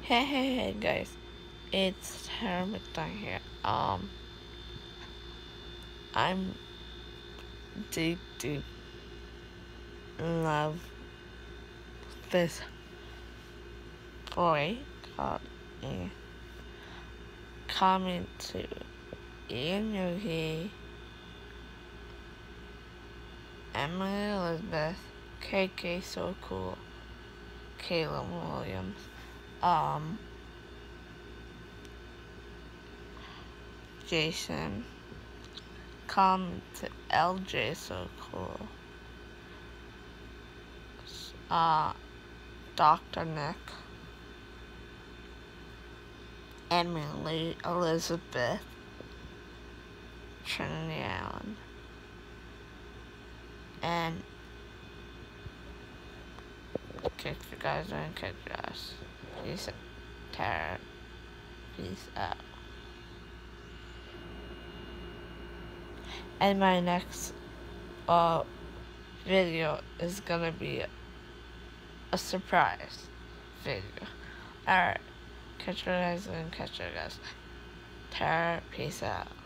Hey guys, it's Tara McDonald here. I'm deep in love with this boy called Coming to Ian Yuki, Emily Elizabeth, KK So Cool, Caleb Williams, Jason, Coming to LJ So Cool, Dr. Nick, Emily Elizabeth, Trinity Allen, and catch you guys and catch us. Peace out. Tara. Peace out. And my next video is gonna be a surprise video. Alright. Catch you guys and catch you guys. Tara. Peace out.